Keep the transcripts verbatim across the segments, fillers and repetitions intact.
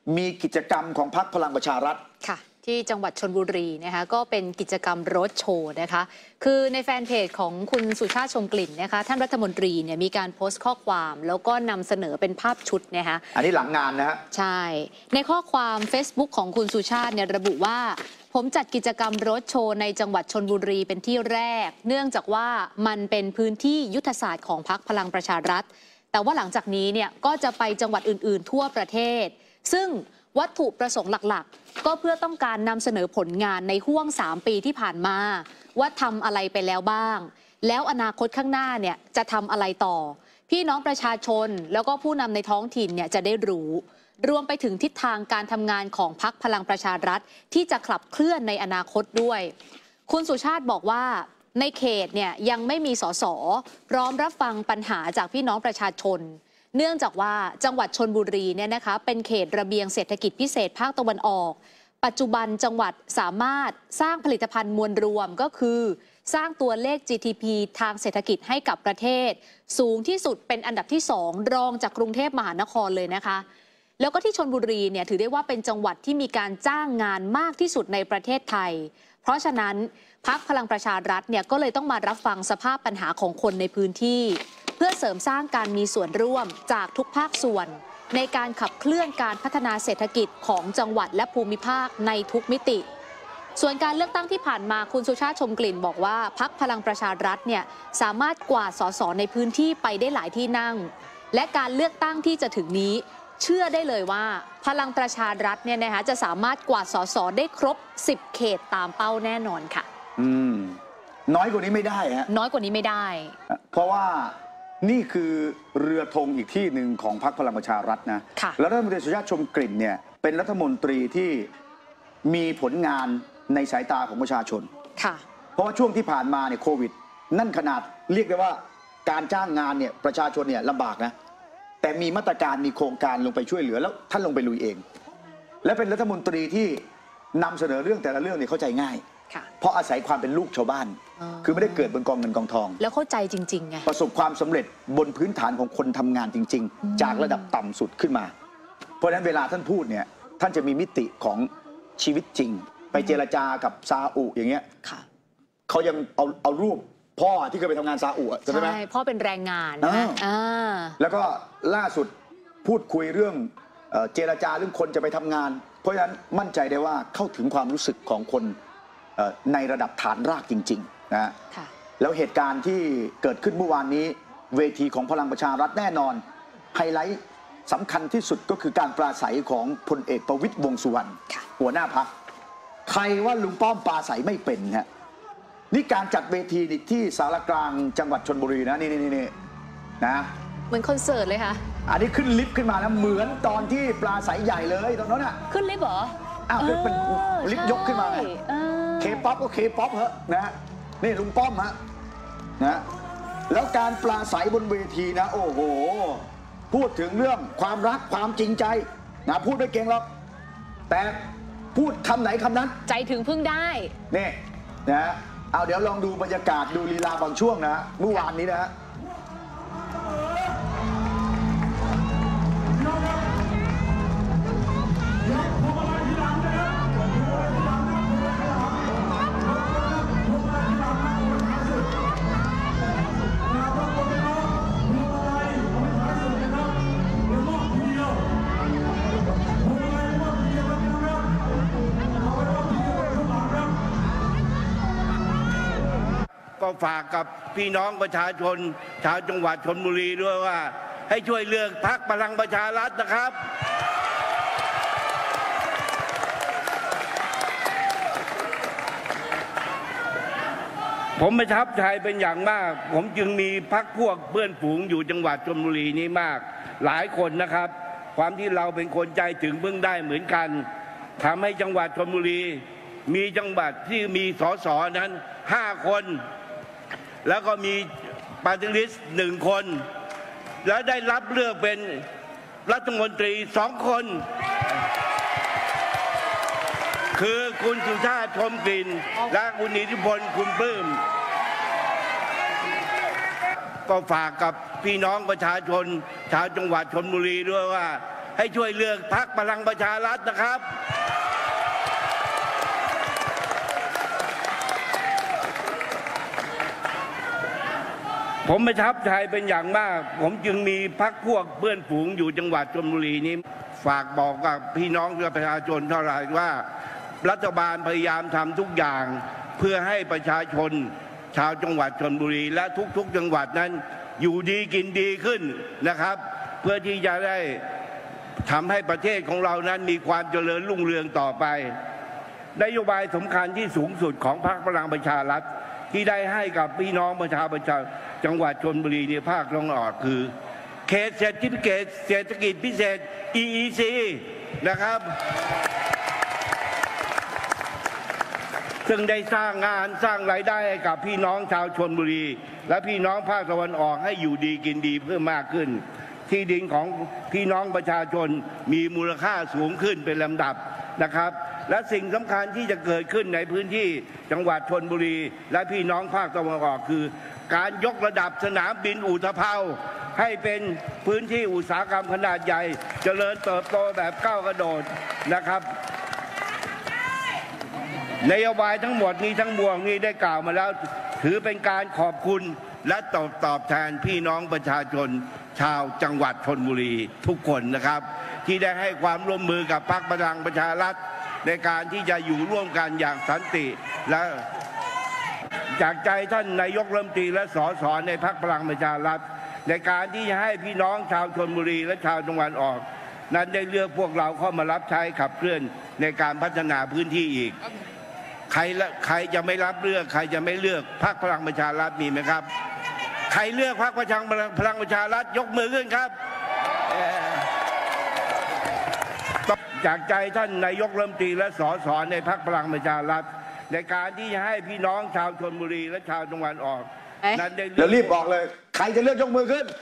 มีกิจกรรมของพรรคพลังประชารัฐค่ะที่จังหวัดชลบุรีนะคะก็เป็นกิจกรรมโรดโชว์นะคะคือในแฟนเพจของคุณสุชาติชมกลิ่นนะคะท่านรัฐมนตรีเนี่ยมีการโพสต์ข้อความแล้วก็นำเสนอเป็นภาพชุดนะคะอันนี้หลังงานนะฮะใช่ในข้อความ Facebook ของคุณสุชาติเนี่ยระบุว่าผมจัดกิจกรรมโรดโชว์ในจังหวัดชลบุรีเป็นที่แรกเนื่องจากว่ามันเป็นพื้นที่ยุทธศาสตร์ของพรรคพลังประชารัฐแต่ว่าหลังจากนี้เนี่ยก็จะไปจังหวัดอื่นๆทั่วประเทศซึ่งวัตถุประสงค์หลักๆก็เพื่อต้องการนำเสนอผลงานในห่วงสามปีที่ผ่านมาว่าทำอะไรไปแล้วบ้างแล้วอนาคตข้างหน้าเนี่ยจะทำอะไรต่อพี่น้องประชาชนแล้วก็ผู้นำในท้องถิ่นเนี่ยจะได้รู้รวมไปถึงทิศทางการทำงานของพรรคพลังประชารัฐที่จะขับเคลื่อนในอนาคตด้วยคุณสุชาติบอกว่าในเขตเนี่ยยังไม่มีสสพร้อมรับฟังปัญหาจากพี่น้องประชาชนเนื่องจากว่าจังหวัดชลบุรีเนี่ยนะคะเป็นเขตระเบียงเศรษฐกิจพิเศษภาคตะวันออกปัจจุบันจังหวัดสามารถสร้างผลิตภัณฑ์มวลรวมก็คือสร้างตัวเลข จี ที พี ทางเศรษฐกิจให้กับประเทศสูงที่สุดเป็นอันดับที่สองรองจากกรุงเทพมหานครเลยนะคะแล้วก็ที่ชลบุรีเนี่ยถือได้ว่าเป็นจังหวัดที่มีการจ้างงานมากที่สุดในประเทศไทยเพราะฉะนั้นพรรคพลังประชารัฐเนี่ยก็เลยต้องมารับฟังสภาพปัญหาของคนในพื้นที่เพื่อเสริมสร้างการมีส่วนร่วมจากทุกภาคส่วนในการขับเคลื่อนการพัฒนาเศรษฐกิจของจังหวัดและภูมิภาคในทุกมิติส่วนการเลือกตั้งที่ผ่านมาคุณสุชาติชมกลิ่นบอกว่าพรรคพลังประชารัฐเนี่ยสามารถกวาดสสในพื้นที่ไปได้หลายที่นั่งและการเลือกตั้งที่จะถึงนี้เชื่อได้เลยว่าพลังประชารัฐเนี่ยนะคะจะสามารถกวาดสสได้ครบสิบเขตตามเป้าแน่นอนค่ะอืมน้อยกว่านี้ไม่ได้ฮะน้อยกว่านี้ไม่ได้เพราะว่านี่คือเรือธงอีกที่หนึ่งของพรรคพลังประชารัฐนะแล้วรัฐมนตรีสุชาติชมกลิ่นเนี่ยเป็นรัฐมนตรีที่มีผลงานในสายตาของประชาชนค่ะเพราะว่าช่วงที่ผ่านมาเนี่ยโควิดนั่นขนาดเรียกได้ว่าการจ้างงานเนี่ยประชาชนเนี่ยลำบากนะแต่มีมาตรการมีโครงการลงไปช่วยเหลือแล้วท่านลงไปลุยเองและเป็นรัฐมนตรีที่นำเสนอเรื่องแต่ละเรื่องเนี่ยเข้าใจง่ายเพราะอาศัยความเป็นลูกชาวบ้านคือไม่ได้เกิดบนกองเงินกองทองแล้วเข้าใจจริงๆไงประสบความสำเร็จบนพื้นฐานของคนทำงานจริงๆจากระดับต่ำสุดขึ้นมาเพราะฉะนั้นเวลาท่านพูดเนี่ยท่านจะมีมิติของชีวิตจริงไปเจรจากับซาอุอย่างเงี้ยเขายังเอาเอารูปพ่อที่เคยไปทำงานซาอุใช่ไหมใช่พ่อเป็นแรงงานนะแล้วก็ล่าสุดพูดคุยเรื่องเจรจาเรื่องคนจะไปทำงานเพราะฉะนั้นมั่นใจได้ว่าเข้าถึงความรู้สึกของคนในระดับฐานรากจริงๆนะแล้วเหตุการณ์ที่เกิดขึ้นเมื่อวานนี้เวทีของพลังประชารัฐแน่นอนไฮไลท์สำคัญที่สุดก็คือการปราศัยของพลเอกประวิตรวงษ์สุวรรณหัวหน้าพรรคใครว่าลุงป้อมปราศัยไม่เป็นฮะนี่การจัดเวทีที่สารกลางจังหวัดชลบุรีนะนี่นี่นี่นะเหมือนคอนเสิร์ตเลยค่ะอันนี้ขึ้นลิฟต์ขึ้นมาแล้วเหมือนตอนที่ปราศัยใหญ่เลยตรงนั้นอ่ะขึ้นลิฟต์เหรออ้าวเป็นลิฟต์ยกขึ้นมาเคป๊อปก็เคป๊อปเหอะนะนี่ลุงป้อมฮะนะแล้วการปราศัยบนเวทีนะโอ้โหพูดถึงเรื่องความรักความจริงใจนะพูดไม่เก่งหรอกแต่พูดคำไหนคำนั้นใจถึงพึ่งได้นี่นะเอาเดี๋ยวลองดูบรรยากาศดูลีลาบางช่วงนะเมื่อวานนี้นะฮะก็ฝากกับพี่น้องประชาชนชาวจังหวัดชลบุรีด้วยว่าให้ช่วยเลือกพรรคพลังประชารัฐนะครับผมประทับใจเป็นอย่างมากผมจึงมีพรรคพวกเพื่อนฝูงอยู่จังหวัดชลบุรีนี้มากหลายคนนะครับความที่เราเป็นคนใจถึงพึ่งได้เหมือนกันทำให้จังหวัดชลบุรีมีจังหวัดที่มีสสนั้นห้าคนแล้วก็มีปาร์ตี้ลิสต์หนึ่งคนแล้วได้รับเลือกเป็นรัฐมนตรีสองคนคือคุณสุชาติชมกลิ่นและคุณอิทธิพลคุณปลื้มก็ฝากกับพี่น้องประชาชนชาวจังหวัดชลบุรีด้วยว่าให้ช่วยเลือกพรรคพลังประชารัฐนะครับผมประทับใจเป็นอย่างมากผมจึงมีพรรคพวกเพื่อนฝูงอยู่จังหวัดชลบุรีนี้ฝากบอกกับพี่น้องประชาชนเท่าไหร่ว่ารัฐบาลพยายามทำทุกอย่างเพื่อให้ประชาชนชาวจังหวัดชลบุรีและทุกๆจังหวัดนั้นอยู่ดีกินดีขึ้นนะครับเพื่อที่จะได้ทำให้ประเทศของเรานั้นมีความเจริญรุ่งเรืองต่อไปนโยบายสำคัญที่สูงสุดของพรรคพลังประชารัฐที่ได้ให้กับพี่น้องประชาชนจังหวัดชลบุรีในภาคตะวันออกคือเขตเศรษฐกิจเศรษฐกิจพิเศษ อี อี ซี นะครับซึ่งได้สร้างงานสร้างรายได้ให้กับพี่น้องชาวชลบุรีและพี่น้องภาคตะวันออกให้อยู่ดีกินดีเพิ่มมากขึ้นที่ดินของพี่น้องประชาชนมีมูลค่าสูงขึ้นเป็นลำดับนะครับและสิ่งสำคัญที่จะเกิดขึ้นในพื้นที่จังหวัดชลบุรีและพี่น้องภาคตะวันออกคือการยกระดับสนามบินอุตภาวให้เป็นพื้นที่อุตสาหกรรมขนาดใหญ่เจริญเติบโตแบบก้าวกระโดดนะครับนโยบายทั้งหมดนี้ทั้งมวลนี้ได้กล่าวมาแล้วถือเป็นการขอบคุณและตอบตอบแทนพี่น้องประชาชนชาวจังหวัดชลบุรีทุกคนนะครับที่ได้ให้ความร่วมมือกับพรรคพลังประชารัฐในการที่จะอยู่ร่วมกันอย่างสันติและจากใจท่านนายกรัฐมนตรีและสสในพรรคพลังประชารัฐในการที่จะให้พี่น้องชาวชลบุรีและชาวจังหวัดออกนั้นได้เลือกพวกเราเข้ามารับใช้ขับเคลื่อนในการพัฒนาพื้นที่อีกใครละใครจะไม่รับเลือกใครจะไม่เลือกพรรคพลังประชารัฐมีไหมครับใครเลือกพรรคประชาพลังประชารัฐยกมือขึ้นครับจากใจท่านนายกรัฐมนตรีและสสในพรรคพลังประชารัฐในการที่จะให้พี่น้องชาวชลบุรีและชาวจังหวัดออกนั้นได้แล้วรีบบอกเลยใครจะเลือกยกมือขึ้น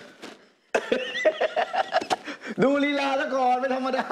ดูลีลาซะก่อนไม่ธรรมดา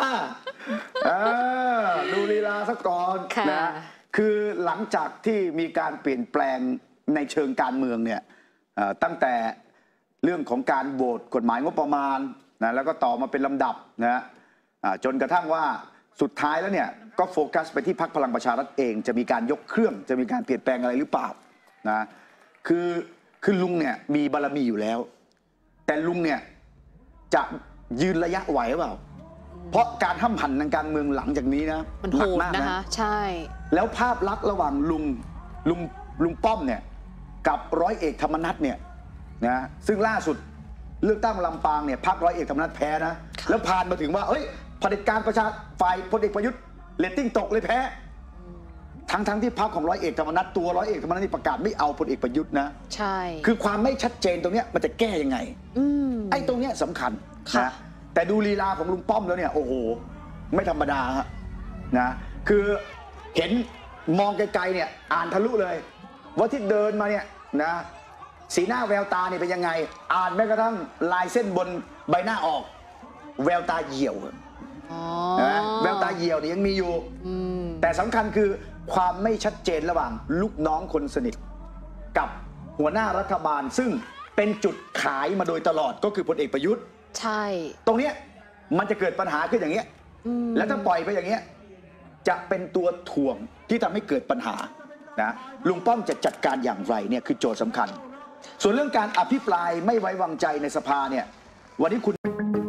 ดูลีลาซะก่อนนะคือหลังจากที่มีการเปลี่ยนแปลงในเชิงการเมืองเนี่ยตั้งแต่เรื่องของการโหวตกฎหมายงบประมาณนะแล้วก็ต่อมาเป็นลำดับนะจนกระทั่งว่าสุดท้ายแล้วเนี่ยก็โฟกัสไปที่พรรคพลังประชารัฐเองจะมีการยกเครื่องจะมีการเปลี่ยนแปลงอะไรหรือเปล่านะคือคือลุงเนี่ยมีบารมีอยู่แล้วแต่ลุงเนี่ยจะยืนระยะไหวหรือเปล่าเพราะการห้ำหั่นทางการเมืองหลังจากนี้นะมันโหดนะคะใช่แล้วภาพลักษณ์ระหว่างลุงลุงลุงป้อมเนี่ยกับร้อยเอกธรรมนัฐเนี่ยนะซึ่งล่าสุดเลือกตั้งลำปางเนี่ยพรรคร้อยเอกธรรมนัฐแพ้นะแล้วผ่านมาถึงว่าเอ้ยเผด็จการประชาฝ่ายพลเอกประยุทธ์เรตติ้งตกเลยแพ้ทั้งทั้งที่พรรคของร้อยเอกธรรมนัฐตัวร้อยเอกธรรมนัฐนี่ประกาศไม่เอาพลเอกประยุทธ์นะใช่คือความไม่ชัดเจนตรงเนี้ยมันจะแก้ยังไงไอ้ตรงเนี้ยสำคัญนะแต่ดูลีลาของลุงป้อมแล้วเนี่ยโอ้โหไม่ธรรมดาฮะนะคือเห็นมองไกลๆเนี่ยอ่านทะลุเลยว่าที่เดินมาเนี่ยนะสีหน้าแววตาเนี่ยเป็นยังไงอ่านแม้กระทั่งลายเส้นบนใบหน้าออกแววตาเหี่ยวนะแววตาเหี่ยวเนี่ยยังมีอยู่แต่สำคัญคือความไม่ชัดเจนระหว่างลูกน้องคนสนิทกับหัวหน้ารัฐบาลซึ่งเป็นจุดขายมาโดยตลอดก็คือพลเอกประยุทธ์ใช่ตรงเนี้ยมันจะเกิดปัญหาขึ้นอย่างเงี้ยแล้วถ้าปล่อยไปอย่างเงี้ยจะเป็นตัวถ่วงที่ทำให้เกิดปัญหานะลุงป้อมจะจัดการอย่างไรเนี่ยคือโจทย์สำคัญส่วนเรื่องการอภิปรายไม่ไว้วางใจในสภาเนี่ยวันนี้คุณ